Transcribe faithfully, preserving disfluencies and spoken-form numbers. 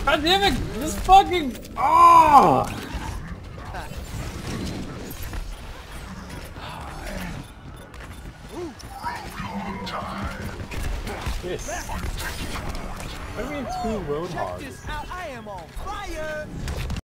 God damn it! This fucking. Oh! This. What do you mean two roadhogs? I am on fire!